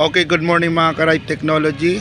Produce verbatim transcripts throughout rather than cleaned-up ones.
Okay, good morning mga ka-Right Technology.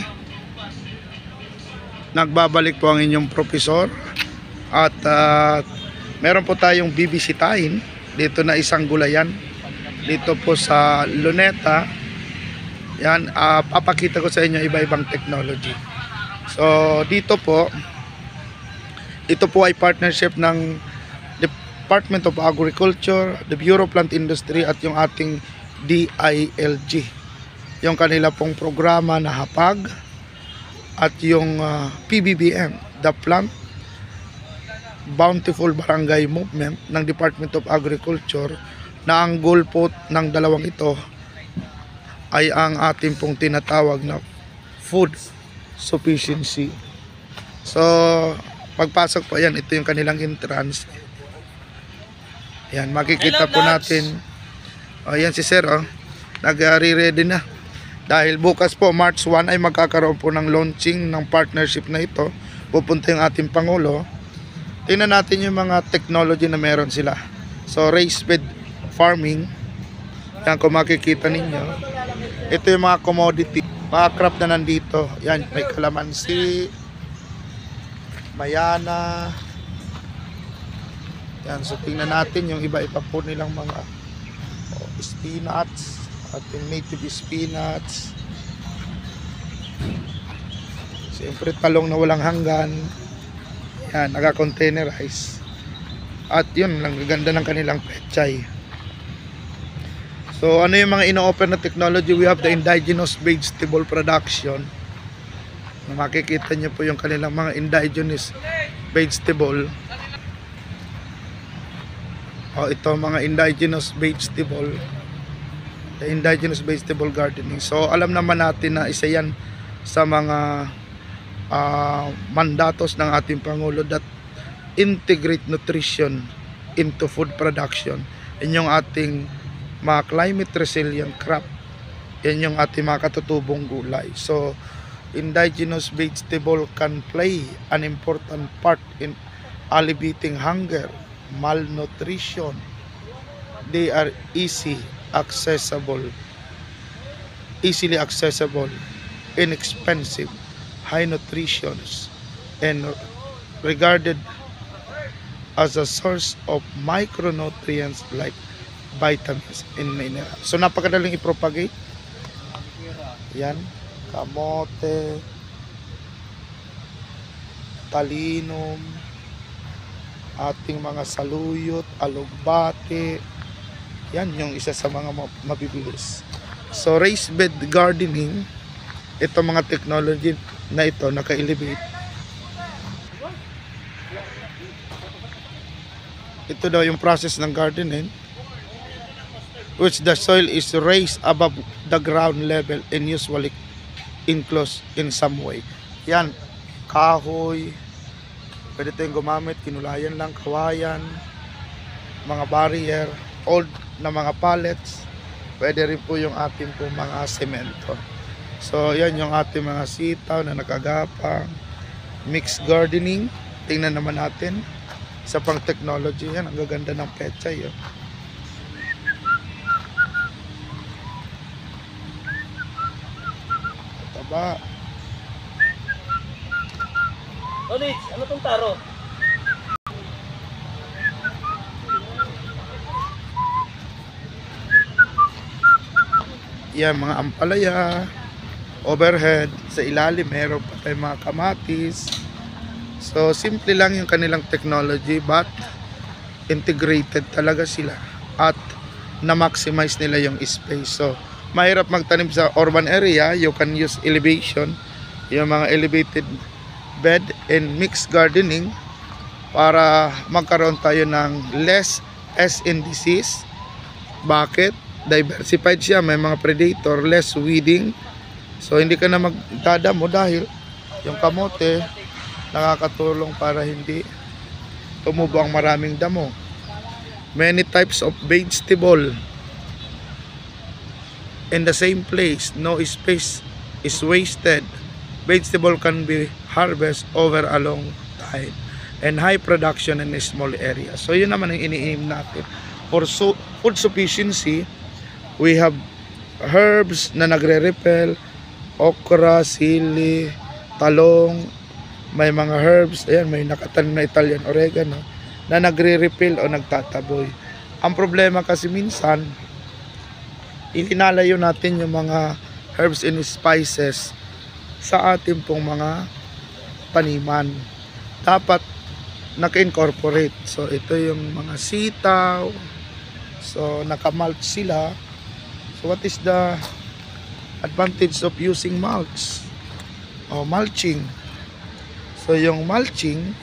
Nagbabalik po ang inyong profesor. At uh, meron po tayong bibisitahin dito na isang gulayan. Dito po sa Luneta. Yan, uh, papakita ko sa inyo iba-ibang technology. So, dito po, ito po ay partnership ng Department of Agriculture, the Bureau of Plant Industry at yung ating D I L G. Yung kanila pong programa na HAPAG at yung uh, P B B M, the Plant Bountiful Barangay Movement ng Department of Agriculture, na ang goal po ng dalawang ito ay ang ating pong tinatawag na food sufficiency. So, pagpasok po yan, ito yung kanilang entrance. Yan, makikita po natin. O, yan si Sir, oh, nag-ready na. Dahil bukas po, March first, ay magkakaroon po ng launching ng partnership na ito. Pupunta yung ating Pangulo. Tingnan natin yung mga technology na meron sila. So, raised bed farming. Yan, kung makikita ninyo. Ito yung mga commodity, mga crop na nandito. Yan, may kalamansi, mayana. Yan, so tingnan natin yung iba-iba po nilang mga oh, spinach. Ating native spinach. Siyempre talong na walang hanggan. Yan, naka-containerize. At yun, lang ganda ng kanilang pechay. So ano yung mga ino-offer na technology? We have the indigenous vegetable production. Makikita nyo po yung kanilang mga indigenous vegetable. O ito mga indigenous vegetable. The indigenous vegetable gardening. So alam naman natin na isa yan sa mga uh, mandatos ng ating Pangulo, that integrate nutrition into food production. Yan yung ating mga climate resilient crop. Yan yung ating mga katutubong gulay. So indigenous vegetable can play an important part in alleviating hunger, malnutrition. They are easy accessible, easily accessible, inexpensive, high nutrition, and regarded as a source of micronutrients like vitamins and minerals. So napakadaling i-propagate. Yan, kamote, talinum, ating mga saluyot, alugbate. Yan yung isa sa mga mabibilis. So raised bed gardening, ito mga technology na ito naka-elevate. Ito daw yung process ng gardening, which the soil is raised above the ground level and usually enclosed in some way. Yan, kahoy, pwede tayong gumamit, kinulayan lang, kawayan, mga barrier, old na mga pallets, pwede rin po yung ating po mga semento. So yan yung ating mga sitaw na nakagapang, mixed gardening. Tingnan naman natin sa pang technology. Yan, ang gaganda ng pechay, oh. Taba. Olich, ano tong taro? Yan, mga ampalaya, overhead, sa ilalim meron pa tayong mga kamatis. So simple lang yung kanilang technology, but integrated talaga sila at na-maximize nila yung space. So mahirap magtanim sa urban area, you can use elevation, yung mga elevated bed and mixed gardening, para magkaroon tayo ng less S and disease. Bakit? Diversified siya, may mga predator, less weeding. So hindi ka na magdadamo dahil yung kamote nakakatulong para hindi tumubo ang maraming damo. Many types of vegetable in the same place, no space is wasted. Vegetable can be harvested over a long time and high production in a small area. So yun naman ang iniinom natin. For so, food sufficiency, we have herbs na nagre-repel, okra, sili, talong, may mga herbs, ayan, may nakatanim na Italian oregano na nagre-repel o nagtataboy. Ang problema kasi minsan, ilinalayo natin yung mga herbs and spices sa ating pong mga taniman. Dapat naka-incorporate. So ito yung mga sitaw. So naka-mulch sila. So what is the advantage of using mulch o mulching? So yung mulching,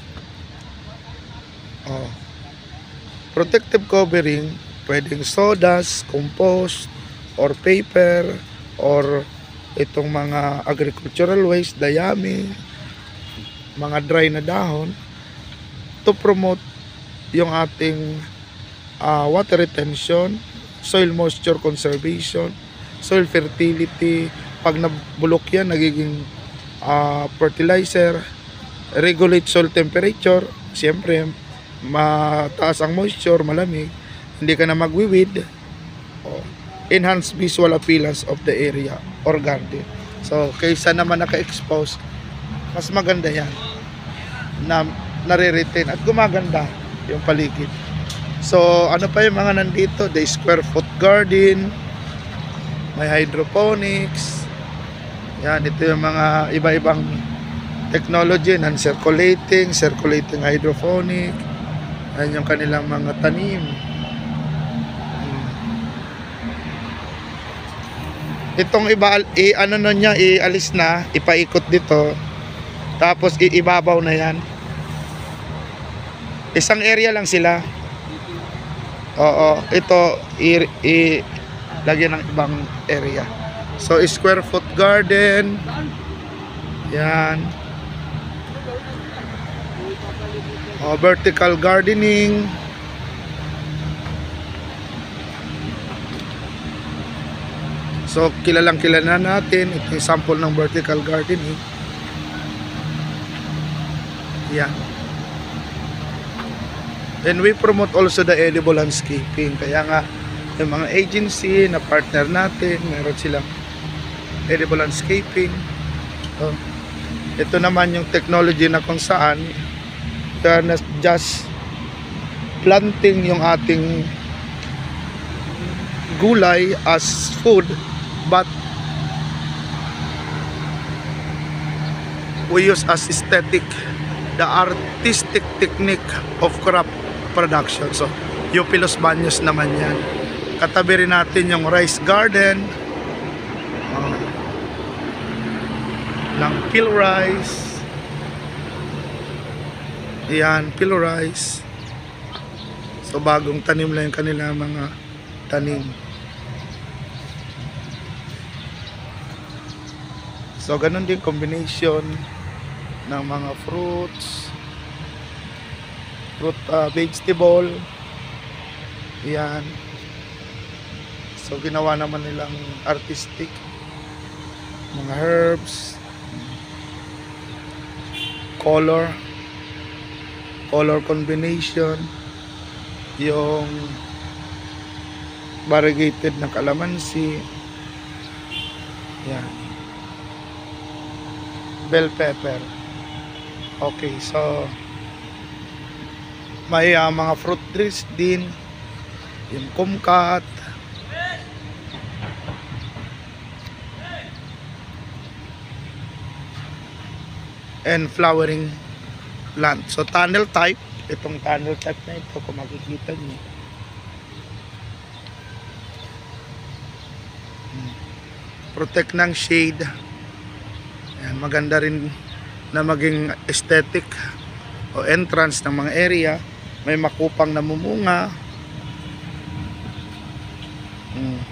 oh, protective covering, pwedeng sawdust, compost, or paper, or itong mga agricultural waste, dayami, mga dry na dahon, to promote yung ating uh, water retention, soil moisture conservation, soil fertility. Pag nabulok yan, nagiging uh, fertilizer, regulate soil temperature. Siyempre, mataas ang moisture, malamig, hindi ka na magwiwid. Oh, enhance visual appearance of the area or garden. So, kaysa naman naka-expose, mas maganda yan na nare-retain at gumaganda yung paligid. So, ano pa yung mga nandito? The square foot garden, may hydroponics. Yan, ito yung mga iba-ibang technology, non-circulating, circulating hydroponic. Yan yung kanilang mga tanim. Itong iba, i, ano na niya, ialis na, ipaikot dito. Tapos iibabaw na yan. Isang area lang sila. Oo, ito i, i lagyan ng ibang area. So square foot garden. Yan. Oh, vertical gardening. So kilalang kilala natin. Ito yung sample ng vertical gardening. Yan. And we promote also the edible landscaping. Kaya nga, yung mga agency na partner natin, meron silang edible landscaping. So, ito naman yung technology na kung saan uh, na just planting yung ating gulay as food, but we use as aesthetic the artistic technique of crop production. So, Eupilos Baños naman yan. Katabi rin natin yung rice garden uh, ng peel rice. Yan, peel rice. So, bagong tanim lang yung kanila mga tanim. So, ganun din combination ng mga fruits, fruit, uh, vegetable. Yan. So ginawa naman nilang artistic, mga herbs, color, color combination, yung variegated na kalamansi. Yan. Bell pepper. Okay, so may uh, mga fruit trees din, yung kumkat, and flowering plant. So tunnel type, itong tunnel type na ito, kung makikita niyo, protect ng shade. Yan, maganda rin na maging aesthetic o entrance ng mga area. May makupang namumunga. hmm.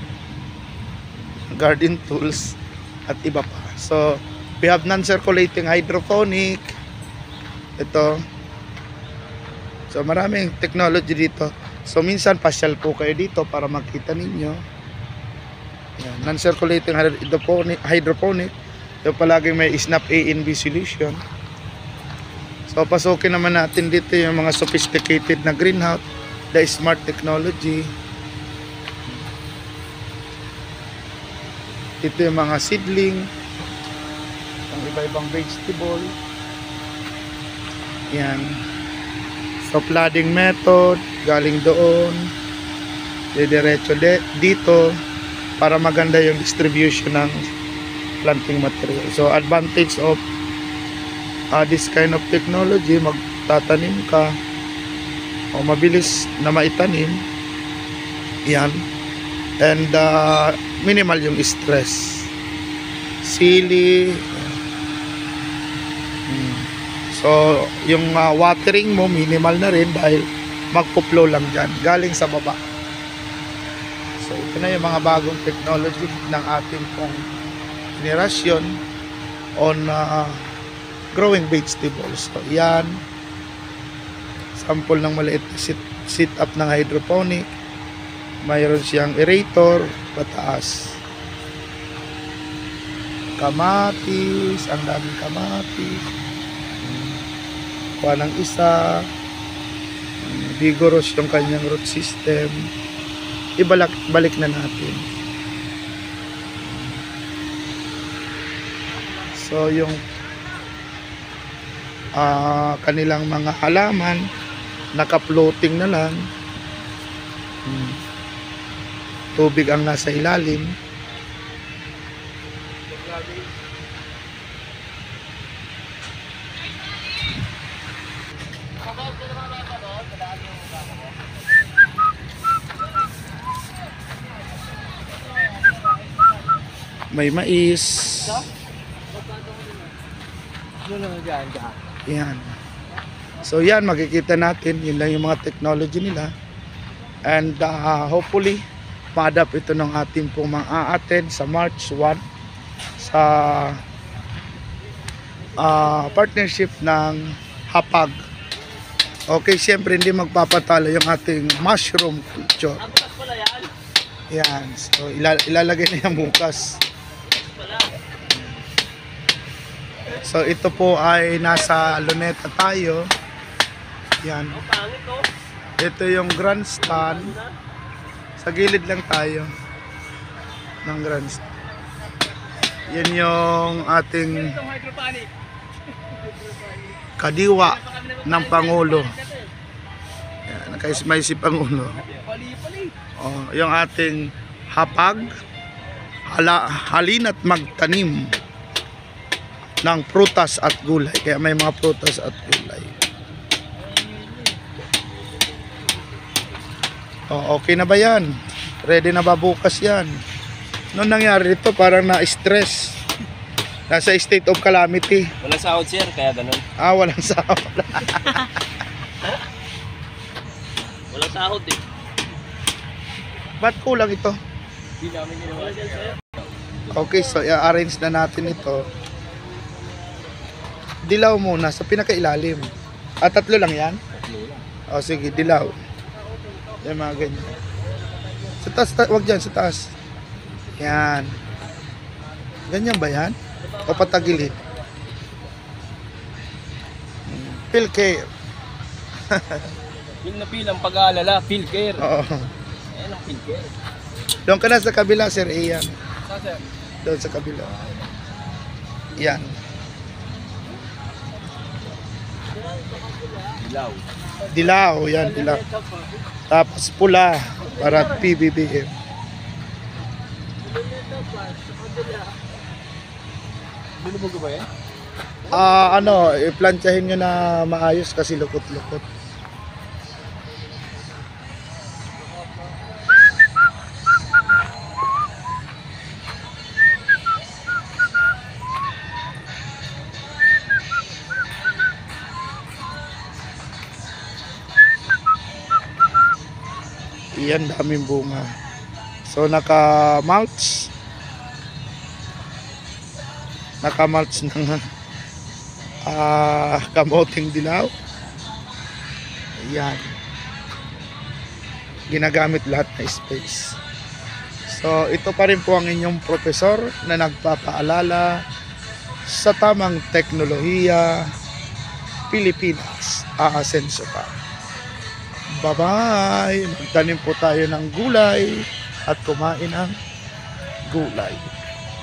Garden tools at iba pa. So we have non-circulating hydroponic. Ito. So maraming technology dito. So minsan pasyal po kayo dito para makita ninyo. Yan, non-circulating hydroponic, hydroponic. Yung palaging may snap A and B solution. So pasukin naman natin dito yung mga sophisticated na greenhouse, the smart technology. Ito yung mga seedling, ang iba-ibang vegetable. Yan. So, flooding method, galing doon. Didiretso de, dito para maganda yung distribution ng planting material. So, advantage of uh, this kind of technology, magtatanim ka o mabilis na maitanim. Yan. And uh, minimal yung stress. Sili. Hmm. So, yung uh, watering mo, minimal na rin dahil magpo-flow lang dyan, galing sa baba. So, ito na yung mga bagong technology ng ating pong generation on uh, growing vegetables. So, yan. Sample ng maliit na sit, sit up ng hydroponic. Mayroon siyang aerator, pataas. Kamatis, ang daming kamatis. Kuha ng isa. Vigorous yung kanyang root system. Ibalik balik na natin. So yung uh, kanilang mga halaman naka-floating na lang. Hmm. Tubig ang nasa ilalim. May mais. Yan. So yan, makikita natin. Yun lang yung mga technology nila. And uh, hopefully, ma-adapt ito ng ating pong mga a-attend sa March first sa uh, partnership ng Hapag. Okay, siyempre hindi magpapatalo yung ating mushroom culture. Yan. So ilal ilalagay na yan bukas. So ito po ay nasa Luneta tayo. Yan. Ito yung grandstand. Sa gilid lang tayo ng grandstand. Yan yung ating kadiwa ng Pangulo. Yan, nakaismay si Pangulo. Oh, yung ating hapag, hala, halina't magtanim ng prutas at gulay. Kaya may mga prutas at gulay. Oh, okay na ba yan? Ready na ba bukas yan? Noong nangyari dito, parang na-stress. Nasa state of calamity. Walang sahod sir, kaya ganun. Ah, walang sahod. Walang sahod eh. Ba't kulang ito? Hindi namin ginawa. Okay, so i-arrange na natin ito. Dilaw muna sa pinakailalim. At tatlo lang yan? Tatlo lang. O sige, dilaw. Yan mga ganyan. Sa taas, ta wag dyan, sa taas. Yan. Ganyan ba yan? O patagilid? Feel care. Yung napil ang pag-aalala, feel care. Oo. Ayan ang feel care. Doon ka na sa kabila, Sir Ian. Sa sir? Doon sa kabila. Yan. Dilaw. Dilaw, yan, dilaw. Tapos pula para P B B M. Binubog ba yan? Ah, ano, i-planchahin nyo na maayos kasi lukot-lukot. Iyan, daming bunga. So naka-mulch. Naka-mulch ng uh, kamoting dilaw. Ayan. Ginagamit lahat na space. So ito pa rin po ang inyong profesor na nagpapaalala sa tamang teknolohiya. Pilipinas, aasenso pa. Bye-bye! Magtanim po tayo ng gulay at kumain ng gulay.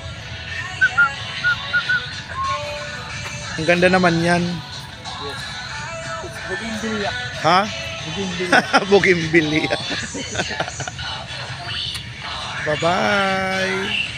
Ang ganda naman yan. Yes. Bougainvillea. Ha? Bougainvillea. Bougainvillea. Bye-bye.